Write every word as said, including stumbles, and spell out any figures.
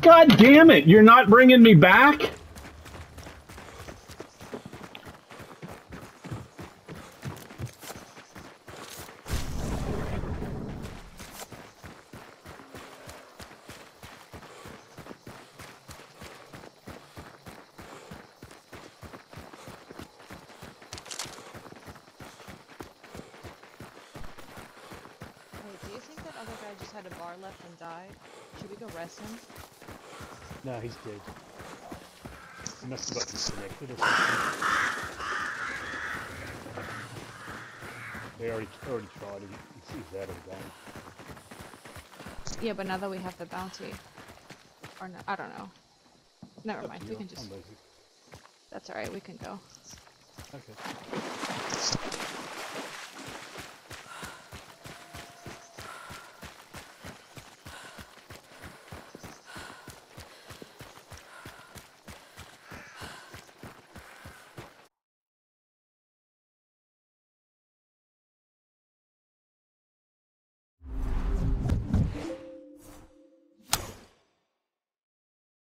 God damn it! You're not bringing me back? Do you think that other guy just had a bar left and died? Should we go rest him? No, he's dead. He must have got disconnected or something. They already already tried it. He's, he's out of the game. Yeah, but now that we have the bounty, or no, I don't know. Never mind. We can just. That's all right. We can go. Okay.